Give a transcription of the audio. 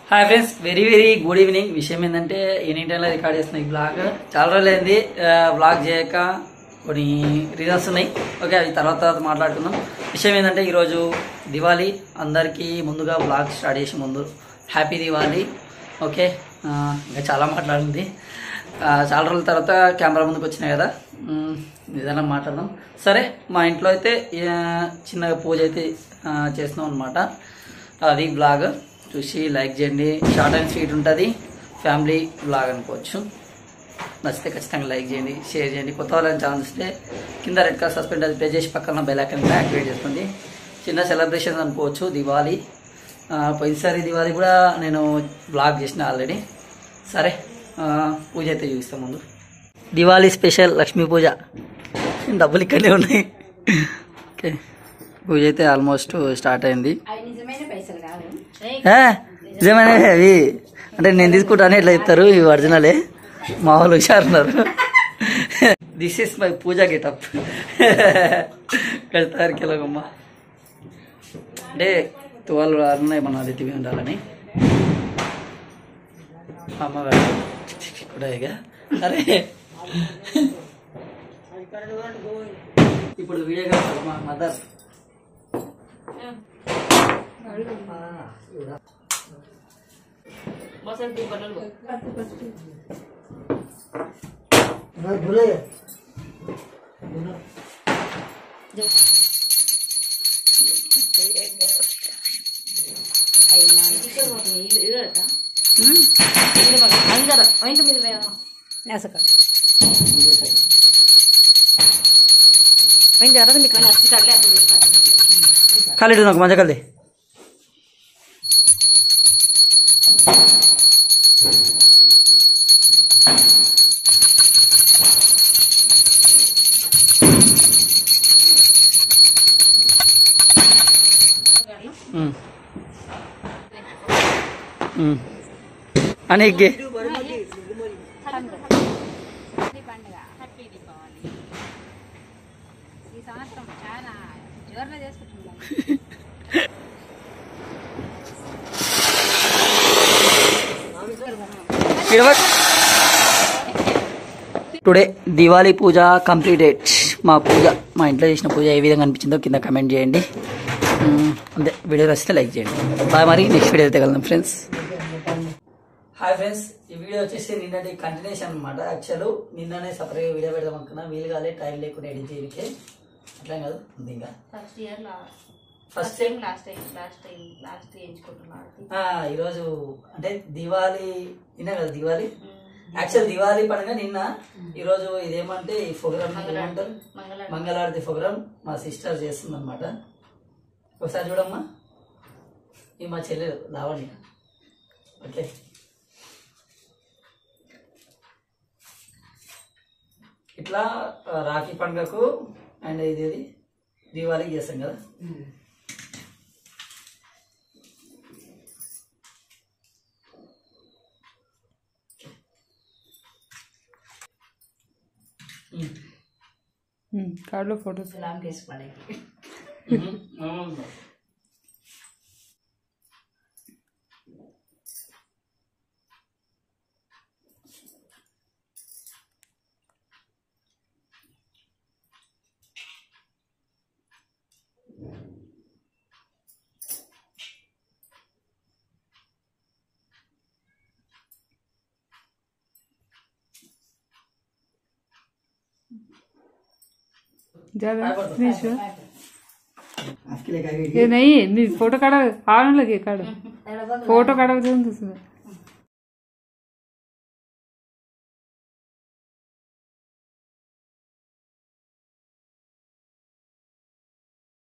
Hi friends, very very good evening. విషయం ఏంటంటే any టైంలో రికార్డ్ చేస్తున్నాయి ఈ బ్లాగ్. చాలా రోజులైంది బ్లాగ్ చేయక, కొన్ని రీజన్స్ ఉన్నాయి. ఓకే, అది తర్వాత మాట్లాడుకుందాం. విషయం ఏంటంటే ఈరోజు దివాళీ. అందరికీ ముందుగా బ్లాగ్ స్టార్ట్ చేసే ముందు హ్యాపీ దివాళీ. ఓకే, ఇంకా చాలా మాట్లాడింది. చాలా రోజుల తర్వాత కెమెరా ముందుకు వచ్చినాయి కదా, నిజంగా మాట్లాడదాం. సరే, మా ఇంట్లో అయితే చిన్నగా పూజ అయితే చేస్తున్నాం అనమాట. అది బ్లాగ్ చూసి లైక్ చేయండి. షార్ట్ అండ్ స్వీట్ ఉంటుంది, ఫ్యామిలీ బ్లాగ్ అనుకోవచ్చు. నచ్చితే ఖచ్చితంగా లైక్ చేయండి, షేర్ చేయండి. కొత్త వాళ్ళని ఛానల్ ఇస్తే కింద రెడ్ కలర్ సస్పెండ్ అది ప్రెస్ చేసి పక్కన బెల్ ఐకాన్ కూడా యాక్టివేట్ చేసుకోండి. చిన్న సెలబ్రేషన్స్ అనుకోవచ్చు దివాళీ. పోయినసారి దివాళీ కూడా నేను బ్లాగ్ చేసిన ఆల్రెడీ. సరే, పూజ అయితే చూపిస్తాం ముందు. దివాళీ స్పెషల్ లక్ష్మీ పూజ. డబ్బులు ఇక్కడే ఉన్నాయి. ఓకే, పూజ అయితే ఆల్మోస్ట్ స్టార్ట్ అయింది. నిజమైన అవి అంటే నేను తీసుకుంటానే ఇట్లా చెప్తారు, ఇవి ఒరిజినలే. మా వాళ్ళు హుషారున్నారు. This is my puja getup. కడతారికి ఎలాగమ్మా అంటే 12 అరున్నాయి మన రీతివి ఉండాలని అమ్మగారు కూడా. ఇక సరే, ఇప్పుడు వీడియో కాదు మా మదర్. కాలేడు నాకు మజా కలది. అనేకే టుడే దివాళీ పూజ కంప్లీటెడ్. మా పూజ, మా ఇంట్లో చేసిన పూజ ఏ విధంగా అనిపించిందో కింద కమెంట్ చేయండి. అంతే, వీడియో వస్తే లైక్ చేయండి. బాయ్, మరి నెక్స్ట్ వీడియో అయితే కలుద్దాం ఫ్రెండ్స్. హాయ్ ఫ్రెండ్స్, ఈ వీడియో వచ్చేసి నిన్నటి కంటిన్యూషన్ అనమాట. యాక్చువల్ నిన్ననే సపరేట్గా వీడియో పెడదాం అనుకున్నా, వీలు కాలే, టైం లేకుండా ఎడిట్ చేయడానికి. అట్లా కాదు, ఇంకా ఈరోజు అంటే దివాళీ నిన్న కదా దివాళీ. యాక్చువల్ దివాళీ పండుగ నిన్న. ఈరోజు ఇదేమంటే ఈ ప్రోగ్రామ్ ఏమంటారు, మంగళారతి ప్రోగ్రామ్ మా సిస్టర్ చేస్తుంది అనమాట. ఒకసారి చూడమ్మా, ఈ మా చెల్లెలు లావణ్య. ఓకే, ఇట్లా రాఖీ పండుగకు అండ్ ఇది దివాళీకి చేస్తాం కదా. కార్డులో ఫోటోస్ नहीं फोटो काढा, फोटो काढा.